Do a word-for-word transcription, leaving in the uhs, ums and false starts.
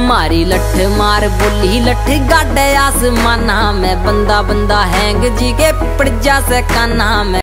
मारी लठ मार बोली लठ गाड़े आसमाना में, बंदा बंदा हैंग जी के पड़ जा से काना में।